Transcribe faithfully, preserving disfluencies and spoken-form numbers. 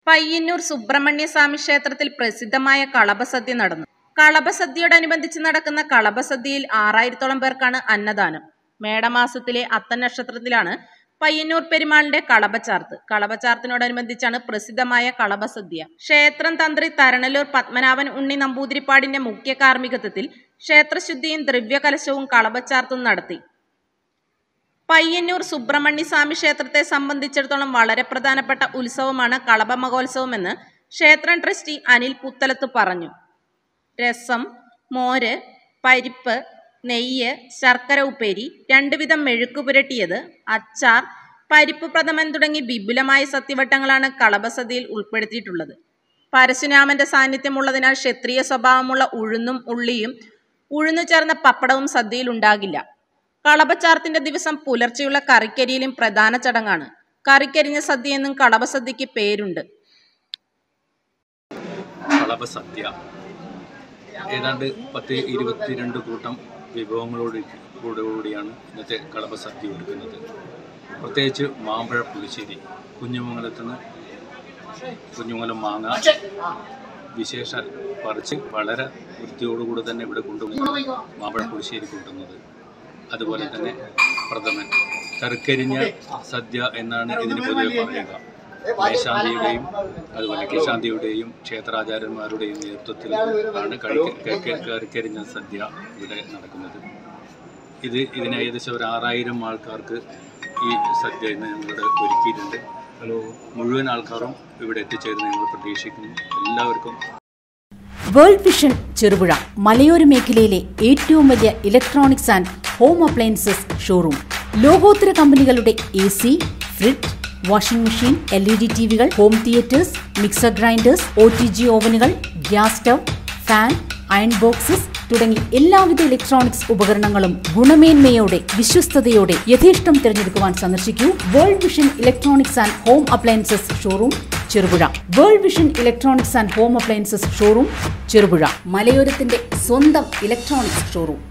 പയ്യന്നൂർ സുബ്രഹ്മണ്യസ്വാമി ക്ഷേത്രത്തിൽ പ്രസിദ്ധമായ കളഭസദ്യ നടന്നു. കളഭസദ്യയോടനുബന്ധിച്ച് നടക്കുന്ന കളഭസദ്യയിൽ ആറായിരത്തോളം പേർക്കാണ് അന്നദാനം. മേടമാസത്തിലെ അത്തം നക്ഷത്രത്തിലാണ് പയ്യന്നൂർ പെരുമാളിന്റെ കളഭച്ചാർത്ത്. കളഭച്ചാർത്തിനോടനുബന്ധിച്ചാണ് പ്രസിദ്ധമായ കളഭസദ്യ. ക്ഷേത്രം തന്ത്രി തരണലൂർ പത്മനാഭൻ ഉണ്ണി നമ്പൂതിരിപ്പാടിന്റെ മുഖ്യ കാർമ്മികത്വത്തിൽ ക്ഷേത്രശുദ്ധിയും ദ്രവ്യകലശവും കളഭച്ചാർത്തും നടത്തി. പയ്യന്നൂർ സുബ്രഹ്മണ്യസ്വാമി ക്ഷേത്രത്തെ സംബന്ധിച്ചിടത്തോളം വളരെ പ്രധാനപ്പെട്ട ഉത്സവമാണ് കളഭ മഹോത്സവം എന്ന് ക്ഷേത്രം ട്രസ്റ്റി അനിൽ പുത്തലത്ത് പറഞ്ഞു. രസം, മോര്, പരിപ്പ്, നെയ്യ്, ശർക്കര ഉപ്പേരി, രണ്ടുവിധം മെഴുക്കു പുരട്ടിയത്, അച്ചാർ, പരിപ്പ് പ്രഥമൻ തുടങ്ങി വിപുലമായ സത്യവട്ടങ്ങളാണ് കളഭസദ്യയിൽ ഉൾപ്പെടുത്തിയിട്ടുള്ളത്. പരശുരാമന്റെ സാന്നിധ്യമുള്ളതിനാൽ ക്ഷത്രിയ സ്വഭാവമുള്ള ഉഴുന്നും ഉള്ളിയും ഉഴുന്നു ചേർന്ന പപ്പടവും സദ്യയിൽ ഉണ്ടാകില്ല. കളഭച്ചാർത്തിന്റെ ദിവസം പുലർച്ചെയുള്ള കറിക്കരിയിലും പ്രധാന ചടങ്ങാണ്. കറിക്കരിഞ്ഞ സദ്യ എന്നും കളഭസദ്യക്ക് പേരുണ്ട്. കളഭസദ്യ ഏതാണ്ട് പത്ത് ഇരുപത്തിരണ്ട് കൂട്ടം വിഭവങ്ങളോട് കൂടിയാണ് ഇന്നത്തെ കളഭസദ്യ ഒരുക്കുന്നത്. പ്രത്യേകിച്ച് മാമ്പഴ പുളിശ്ശേരി, കുഞ്ഞുമംഗലത്ത് നിന്ന് കുഞ്ഞുമംഗലം മാങ്ങ വിശേഷ പറിച്ച് വളരെ വൃത്തിയോടുകൂടി തന്നെ ഇവിടെ കൊണ്ടുപോയി മാമ്പഴ പുളിശ്ശേരി കൂട്ടുന്നത്. അതുപോലെ തന്നെ പ്രഥമൻ, കറിക്കരിഞ്ഞ സദ്യ എന്നാണ് ഇതിന് പൊതുവെ പറയുക. മേശാന്തിയുടെയും അതുപോലെ കേശാന്തിയുടെയും ക്ഷേത്രാചാര്യന്മാരുടെയും നേതൃത്വത്തിൽ ആണ് കറിക്കരിഞ്ഞ സദ്യ ഇവിടെ നടക്കുന്നത്. ഇത് ഇതിന് ഏകദേശം ഒരു ആറായിരം ആൾക്കാർക്ക് ഈ സദ്യ ഇന്ന് ഞങ്ങളിവിടെ ഒരുക്കിയിട്ടുണ്ട്. മുഴുവൻ ആൾക്കാരും ഇവിടെ എത്തിച്ചേർന്ന് ഞങ്ങൾ പ്രതീക്ഷിക്കുന്നു. എല്ലാവർക്കും വേൾഡ് വിഷൻ ചെറുപുഴ മലയോര മേഖലയിലെ ഏറ്റവും വലിയ electronics and home appliances showroom. ലോകോത്തര കമ്പനികളുടെ A C, fridge, washing machine, L E D T വികൾ, home theatres, mixer grinders, O T G ഓവനുകൾ, gas stove, fan, iron boxes തുടങ്ങി എല്ലാവിധ ഇലക്ട്രോണിക്സ് ഉപകരണങ്ങളും ഗുണമേന്മയോടെ വിശ്വസ്തയോടെ യഥേഷ്ടം തിരഞ്ഞെടുക്കുവാൻ സന്ദർശിക്കൂ world vision electronics and home appliances showroom Cherupuzha. World vision electronics and home appliances showroom Cherupuzha, മലയോരത്തിന്റെ സ്വന്തം ഇലക്ട്രോണിക്സ് ഷോറൂം.